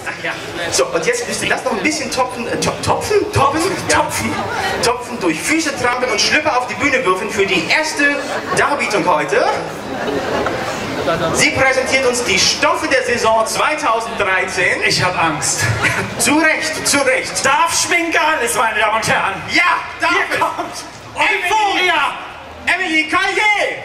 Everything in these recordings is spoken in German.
Ja. So, und jetzt müsst ihr das noch ein bisschen topfen, topfen, durch Füße trampeln und Schlüpper auf die Bühne würfen für die erste Darbietung heute. Sie präsentiert uns die Stoffe der Saison 2013. Ich habe Angst. Zu Recht, zu Recht. Darf Schminke alles, meine Damen und Herren? Ja, darf Hier es. kommt Euphoria! Emily Collier.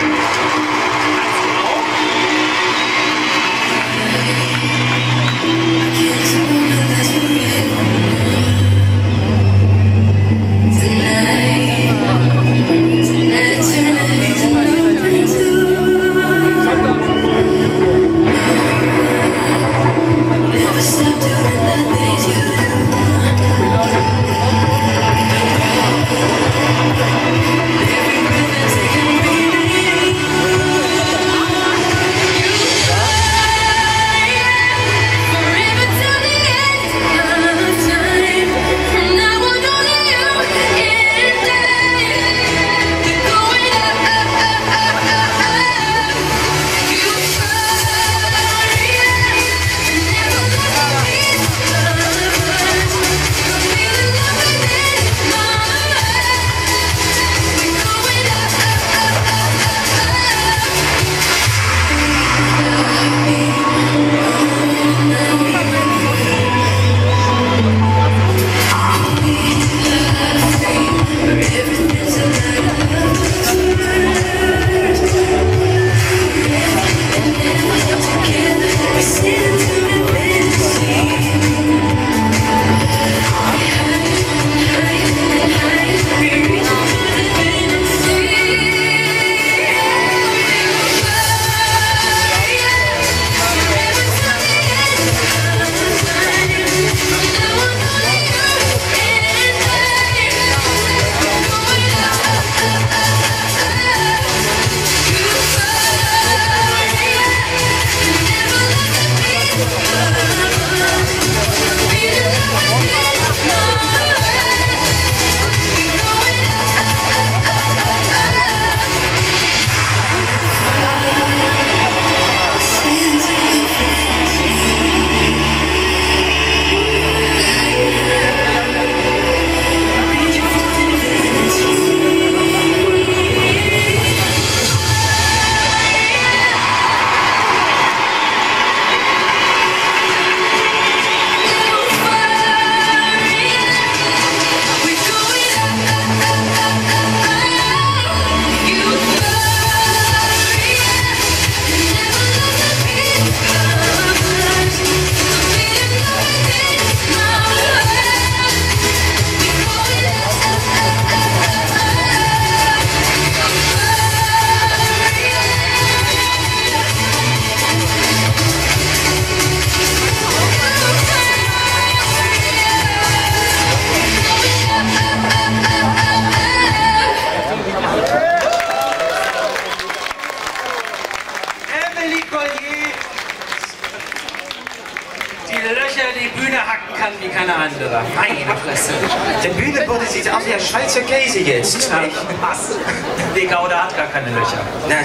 Die Bühne hacken kann wie keine andere. Meine Fresse. Der Bühnenboden sieht aus wie ein Schweizer Käse jetzt. Ja, was? Die Gouda hat gar keine Löcher. Na,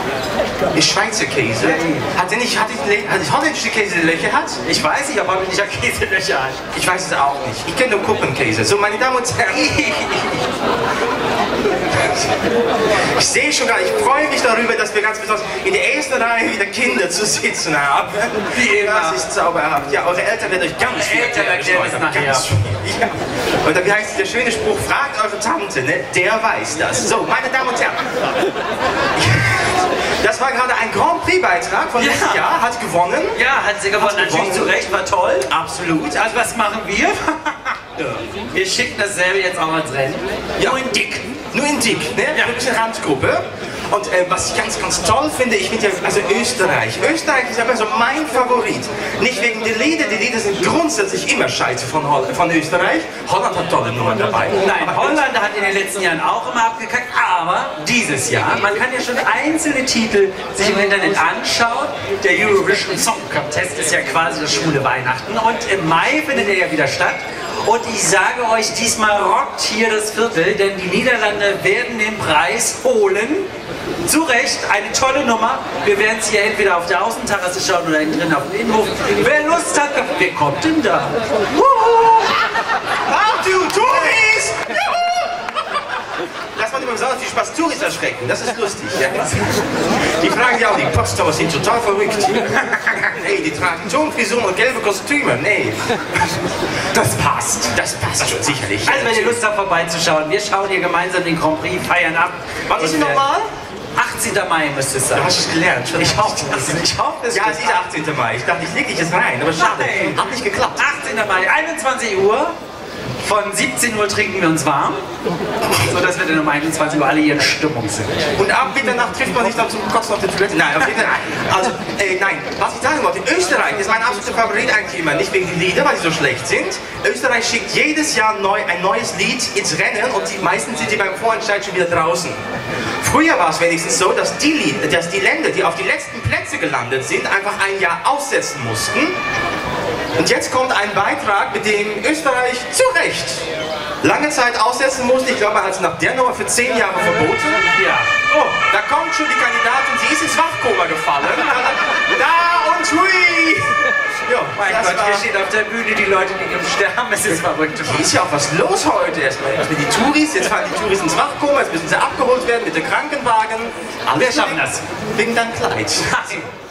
ist Schweizer Käse. Hat holländische Käse Löcher hat? Ich weiß nicht, ob holländischer Käse Löcher hat. Ich weiß es auch nicht. Ich kenne nur Kuppenkäse. So, meine Damen und Herren. Ich sehe schon gar nicht, ich freue mich darüber, dass wir ganz besonders in der ersten Reihe wieder Kinder zu sitzen haben. Wie immer. Das ist zauberhaft. Ja, eure Eltern werden euch ganz viel erklären. Ja. Oder wie heißt der schöne Spruch, fragt eure Tante, ne? Der weiß das. So, meine Damen und Herren. Das war gerade ein Grand Prix-Beitrag von letztes Jahr, hat gewonnen. Ja, hat sie gewonnen, natürlich zu Recht, war toll. Absolut. Also was machen wir? Wir schicken dasselbe jetzt auch ins Rennen. Ja. Nur in dick. Nur in dick, ne? Ja. Ein bisschen Randgruppe. Und was ich ganz, ganz toll finde, ich finde ja, also Österreich. Österreich ist aber so mein Favorit. Nicht wegen der Lieder, die Lieder sind grundsätzlich immer scheiße von Österreich. Holland hat tolle Nummern dabei. Nein, Holland hat in den letzten Jahren auch immer abgekackt, aber dieses Jahr, man kann ja schon einzelne Titel sich im Internet anschauen. Der Eurovision Song Contest ist ja quasi das schwule Weihnachten und im Mai findet er ja wieder statt. Und ich sage euch, diesmal rockt hier das Viertel, denn die Niederlande werden den Preis holen. Zu Recht, eine tolle Nummer. Wir werden es hier entweder auf der Außenterrasse schauen oder innen drin auf dem Innenhof. Wer Lust hat, wer kommt denn da? Ach du Touris! Lass mal immer besonders die Spaß Touris erschrecken, das ist lustig. Ja? Die fragen ja auch, die Potsdamer sind total verrückt. Nee, die tragen Tonfrisuren und gelbe Kostüme, nee. Das passt schon, sicherlich. Also wenn ihr Lust habt vorbeizuschauen, wir schauen hier gemeinsam den Grand Prix, feiern ab. Wann ist sie nochmal? 18. Mai müsste es sein. Du hast es gelernt. Ich hoffe es. Ja, es ist 18. Mai. Ich dachte, ich leg dich jetzt rein, aber schade. Nein. Hat nicht geklappt. 18. Mai, 21 Uhr. Von 17 Uhr trinken wir uns warm, sodass wir dann um 21 Uhr alle hier in Stimmung sind. Und ab Mitternacht trifft man sich dann zum Kotzen auf der Toilette? Nein, auf jeden Fall. Also, nein, was ich sagen wollte, Österreich ist mein absoluter Favorit eigentlich immer. Nicht wegen den Liedern, weil sie so schlecht sind. Österreich schickt jedes Jahr ein neues Lied ins Rennen und die meisten sind beim Vorentscheid schon wieder draußen. Früher war es wenigstens so, dass die Länder, die auf die letzten Plätze gelandet sind, einfach ein Jahr aussetzen mussten. Und jetzt kommt ein Beitrag, mit dem Österreich zu Recht lange Zeit aussetzen musste. Ich glaube, man hat es nach der Nummer für 10 Jahre verboten. Ja. Oh, da kommt schon die Kandidatin, sie ist ins Wachkoma gefallen. Da und hui! Ja, Mein Gott, hier steht auf der Bühne die Leute, die im Sterben. Es ist verrückt. Hier ist ja auch was los heute. Erstmal die Touris, jetzt fahren die Touris ins Wachkoma, jetzt müssen sie abgeholt werden mit den Krankenwagen. Wir schaffen das. Wegen deinem Kleid.